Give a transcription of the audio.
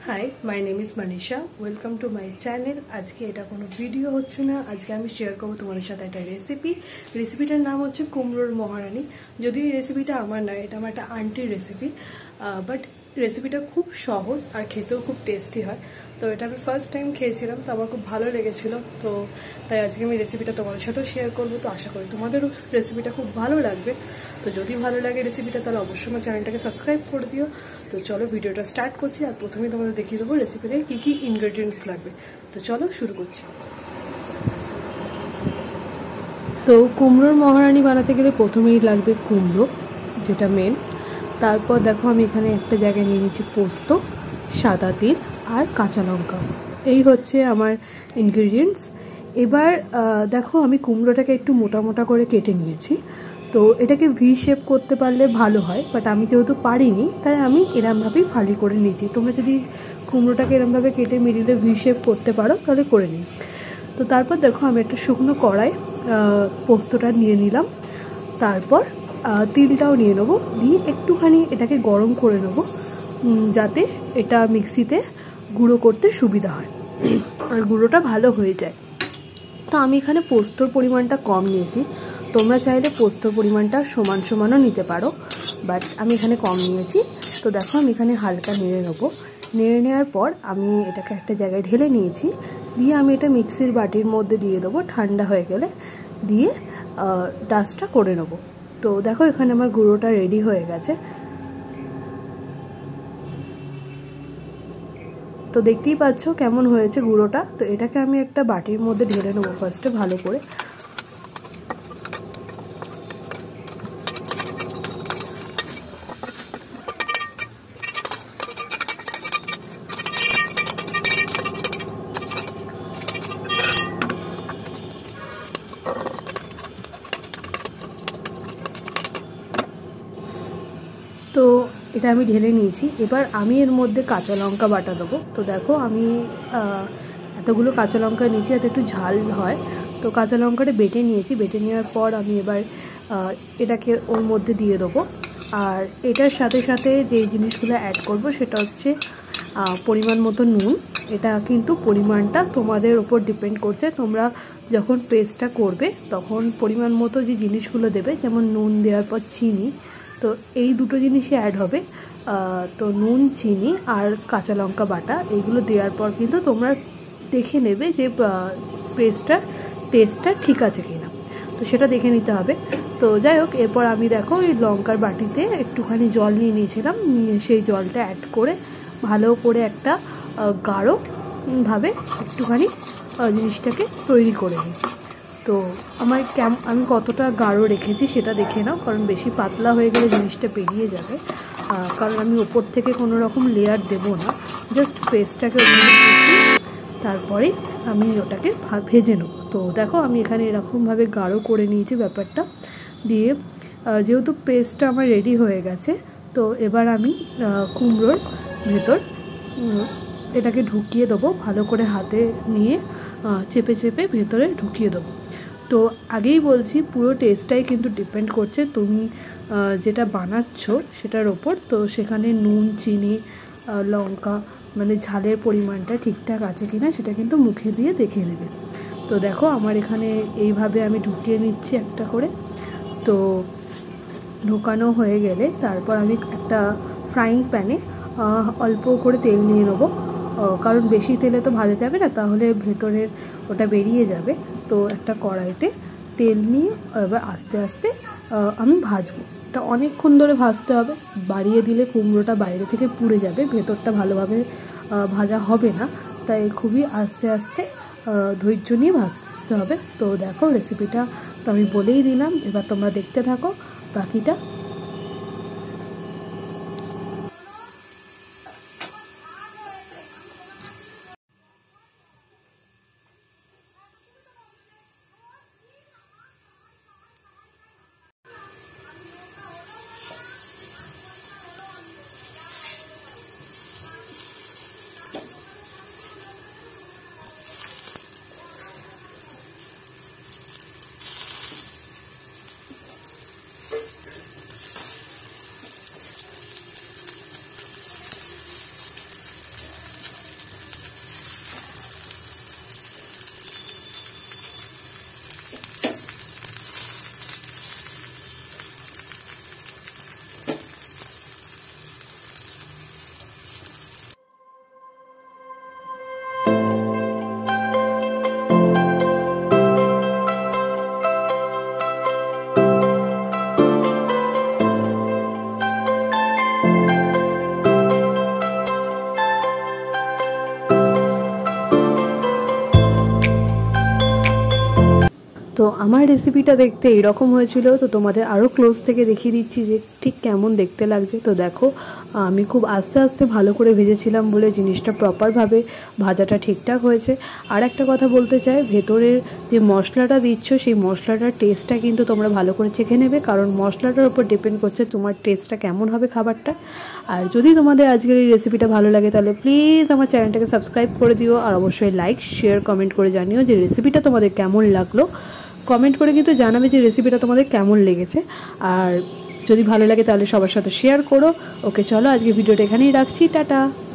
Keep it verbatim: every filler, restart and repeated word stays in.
High, my name is Manisha. Welcome to my channel. আজকে এটা কোনো ভিডিও হচ্ছে না, আজকে আমি শেয়ার করবো তোমাদের সাথে একটা রেসিপি। রেসিপিটার নাম হচ্ছে কুমড়োর মহারানি। যদিও এই রেসিপিটা আমার নয়, এটা আমার একটা আন্টির রেসিপি, বাট রেসিপিটা খুব সহজ আর খেতেও খুব টেস্টি হয়। তো এটা আমি ফার্স্ট টাইম খেয়েছিলাম, তো আমার খুব ভালো লেগেছিলো। তো তাই আজকে আমি রেসিপিটা তোমাদের সাথেও শেয়ার করবো। তো আশা করি তোমাদেরও রেসিপিটা খুব ভালো লাগবে। তো যদি ভালো লাগে রেসিপিটা, তাহলে অবশ্যই আমার চ্যানেলটাকে সাবস্ক্রাইব করে দিও। তো চলো ভিডিওটা স্টার্ট করছি। আর প্রথমেই তোমাদের দেখিয়ে দেবো রেসিপিতে কী কী ইনগ্রেডিয়েন্টস লাগবে। তো চলো শুরু করছি। তো কুমড়োর মহারানি বানাতে গেলে প্রথমেই লাগবে কুমড়ো, যেটা মেন। তারপর দেখো আমি এখানে একটা জায়গায় নিয়ে নিচ্ছি পোস্ত, সাদা তিল আর কাঁচা লঙ্কা। এই হচ্ছে আমার ইনগ্রেডিয়েন্টস। এবার দেখো আমি কুমড়োটাকে একটু মোটা মোটা করে কেটে নিয়েছি। তো এটাকে ভি শেপ করতে পারলে ভালো হয়, বাট আমি যেহেতু পারিনি তাই আমি এরমভাবেই ফালি করে নিয়েছি। তোমরা যদি কুমড়োটাকে এরমভাবে কেটে মিডিলে ভি শেপ করতে পারো তাহলে করে নিই। তো তারপর দেখো আমি একটা শুকনো কড়াই পোস্তটা নিয়ে নিলাম। তারপর তিলটাও নিয়ে নেবো, দিয়ে একটুখানি এটাকে গরম করে নেবো, যাতে এটা মিক্সিতে গুঁড়ো করতে সুবিধা হয় আর গুঁড়োটা ভালো হয়ে যায়। তো আমি এখানে পোস্তর পরিমাণটা কম নিয়েছি, তোমরা চাইলে পোস্তর পরিমাণটা সমান সমানও নিতে পারো, বাট আমি এখানে কম নিয়েছি। তো দেখো আমি এখানে হালকা নেড়ে নেবো। নেড়ে নেওয়ার পর আমি এটাকে একটা জায়গায় ঢেলে নিয়েছি, দিয়ে আমি এটা মিক্সির বাটির মধ্যে দিয়ে দেবো। ঠান্ডা হয়ে গেলে দিয়ে ডাস্টটা করে নেবো। তো দেখো এখানে আমার গুঁড়োটা রেডি হয়ে গেছে। তো দেখতেই পাচ্ছ কেমন হয়েছে গুঁড়োটা। তো এটাকে আমি একটা বাটির মধ্যে ঢেলে নেবো ফার্স্টে ভালো করে। তো এটা আমি ঢেলে নিয়েছি। এবার আমি এর মধ্যে কাঁচা লঙ্কা বাটা দেবো। তো দেখো আমি এতগুলো কাঁচা লঙ্কা নিয়েছি যাতে একটু ঝাল হয়। তো কাঁচা লঙ্কাটা বেটে নিয়েছি। বেটে নেওয়ার পর আমি এবার এটাকে ওর মধ্যে দিয়ে দেবো। আর এটার সাথে সাথে যে জিনিসগুলো অ্যাড করব সেটা হচ্ছে পরিমাণ মতো নুন। এটা কিন্তু পরিমাণটা তোমাদের ওপর ডিপেন্ড করছে। তোমরা যখন পেস্টটা করবে তখন পরিমাণ মতো যে জিনিসগুলো দেবে, যেমন নুন দেওয়ার পর চিনি, তো এই দুটো জিনিসই অ্যাড হবে। তো নুন, চিনি আর কাঁচা লঙ্কা বাটা এইগুলো দেওয়ার পর কিন্তু তোমরা দেখে নেবে যে পেস্টটার টেস্টটা ঠিক আছে কিনা, তো সেটা দেখে নিতে হবে। তো যাই হোক, এরপর আমি দেখো এই লঙ্কার বাটিতে একটুখানি জল নিয়ে নিয়েছিলাম, নিয়ে সেই জলটা অ্যাড করে ভালো করে একটা গাঢ়ভাবে একটুখানি জিনিসটাকে তৈরি করে নিই। তো আমার কেম আমি কতটা গাঢ় রেখেছি সেটা দেখে নাও, কারণ বেশি পাতলা হয়ে গেলে জিনিসটা পেরিয়ে যাবে। কারণ আমি ওপর থেকে কোনো রকম লেয়ার দেবো না, জাস্ট পেস্টটাকে তারপরে আমি ওটাকে ভেজে নেব। তো দেখো আমি এখানে এরকমভাবে গাঢ় করে নিয়েছি ব্যাপারটা দিয়ে। যেহেতু পেস্টটা আমার রেডি হয়ে গেছে, তো এবার আমি কুমড়োর ভেতর এটাকে ঢুকিয়ে দেবো, ভালো করে হাতে নিয়ে চেপে চেপে ভেতরে ঢুকিয়ে দেবো। তো আগেই বলছি, পুরো টেস্টটাই কিন্তু ডিপেন্ড করছে তুমি যেটা বানাচ্ছ সেটার ওপর। তো সেখানে নুন, চিনি, লঙ্কা মানে ঝালের পরিমাণটা ঠিকঠাক আছে কিনা সেটা কিন্তু মুখে দিয়ে দেখে নেবে। তো দেখো আমার এখানে এইভাবে আমি ঢুকিয়ে নিচ্ছি একটা করে। তো ঢোকানো হয়ে গেলে তারপর আমি একটা ফ্রাইং প্যানে অল্প করে তেল নিয়ে নেবো, কারণ বেশি তেলে তো ভাজা যাবে না, তাহলে ভেতরের ওটা বেরিয়ে যাবে। তো একটা কড়াইতে তেল নিয়ে এবার আস্তে আস্তে আমি ভাজবো। এটা অনেকক্ষণ ধরে ভাজতে হবে, বাড়িয়ে দিলে কুমড়োটা বাইরে থেকে পুড়ে যাবে, ভেতরটা ভালোভাবে ভাজা হবে না। তাই খুবই আস্তে আস্তে ধৈর্য নিয়ে ভাজতে হবে। তো দেখো রেসিপিটা তো আমি বলেই দিলাম, এবার তোমরা দেখতে থাকো বাকিটা। তো আমার রেসিপিটা দেখতে এরকম হয়েছিল। তো তোমাদের আরও ক্লোজ থেকে দেখিয়ে দিচ্ছি যে ঠিক কেমন দেখতে লাগছে। তো দেখো আমি খুব আস্তে আস্তে ভালো করে ভেজেছিলাম বলে জিনিসটা প্রপারভাবে ভাজাটা ঠিকঠাক হয়েছে। আর একটা কথা বলতে চাই, ভেতরের যে মশলাটা দিচ্ছ সেই মশলাটার টেস্টটা কিন্তু তোমরা ভালো করে চেখে নেবে, কারণ মশলাটার উপর ডিপেন্ড করছে তোমার টেস্টটা কেমন হবে খাবারটা। আর যদি তোমাদের আজকের এই রেসিপিটা ভালো লাগে তাহলে প্লিজ আমার চ্যানেলটাকে সাবস্ক্রাইব করে দিও, আর অবশ্যই লাইক শেয়ার কমেন্ট করে জানিও যে রেসিপিটা তোমাদের কেমন লাগলো। কমেন্ট করে কিন্তু জানাবে যে রেসিপিটা তোমাদের কেমন লেগেছে, আর যদি ভালো লাগে তাহলে সবার সাথে শেয়ার করো। ওকে চলো আজকে ভিডিওটা এখানেই রাখছি, টাটা।